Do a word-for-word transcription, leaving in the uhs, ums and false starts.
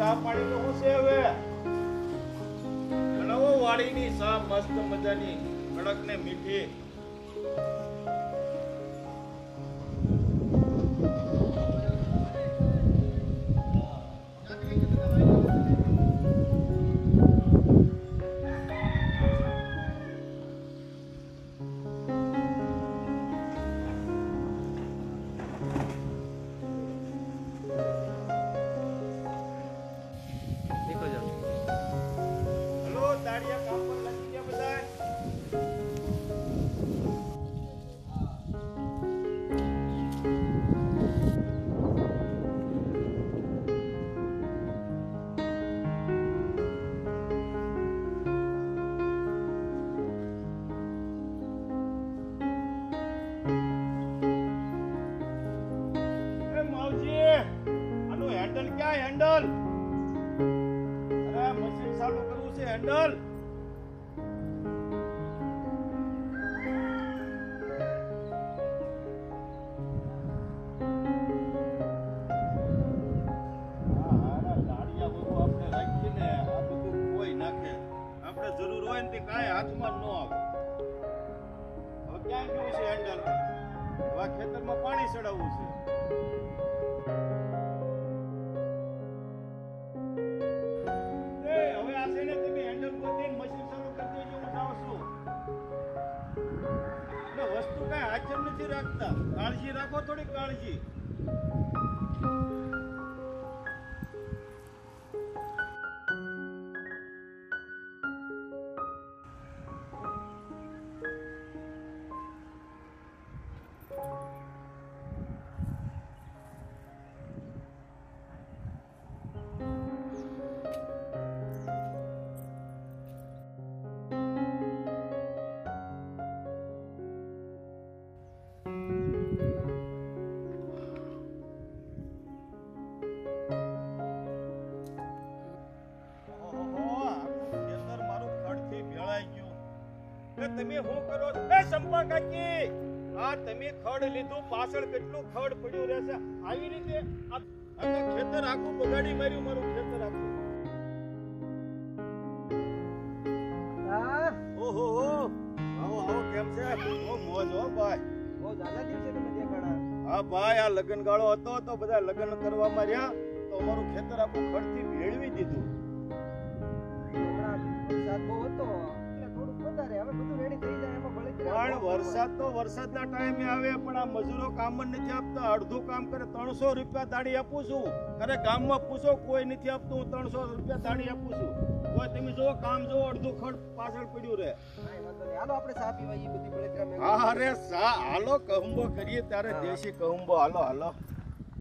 ચા પાણી તો હું છે હવે બનાવો વાડીની ચા મસ્ત મજાની કડક ને મીઠી. હેન્ડલ ક્યાં હેન્ડલ? અરે મશીન ચાલુ કરવું છે હેન્ડલ. જરૂર હોય ને તે કાંઈ હાથમાં ન આવે. હવે ક્યાં ગયું છે હેન્ડલ? હવે ખેતરમાં પાણી ચડાવવું છે. હવે આ છે ને તમે હેન્ડલ ગોતીને મશીન ચાલુ કરી દેજો. હું જાઉં છું. એટલે વસ્તુ કાંઈ હાજર નથી રાખતા. કાળજી રાખો, થોડી કાળજી. તમે શું કરો છો? એ સંપા કાકી, આ તમે ખડ લીધું, પાછળ કેટલું ખડ પડ્યું રહેશે. આવી રીતે આ તો ખેતર આખું બગાડી માર્યું, મારું ખેતર આખું. હા ઓહો હો, આવો આવો, કેમ છે? ઓ મોજ હો ભાઈ. બહુ જાજા દિવસે તમે દેખાડા. હા ભાઈ, આ લગન ગાળો હતો તો બધા લગન કરવામાં રહ્યા તો અમારું ખેતર આખું ખડથી ભેળવી દીધું. વરસાદ બહુ હતો. પણ વરસાદ તો વરસાદના ટાઈમે આવે, પણ આ મજૂરો કામ જ નથી આપતા. અડધું કામ કરે. ત્રણસો રૂપિયા દાડી આપું છું. અરે ગામમાં પૂછો, કોઈ નથી આપતું. હું ત્રણસો રૂપિયા દાડી આપું છું. કોઈ તમે જો કામ જો, અડધું ખડ પાછળ પડ્યું રહે. હાલો આપણે ચા પીવા. હા અરે ચા હાલો, કહુંબો કરીએ ત્યારે દેશી કહુંબો. હાલો હાલો.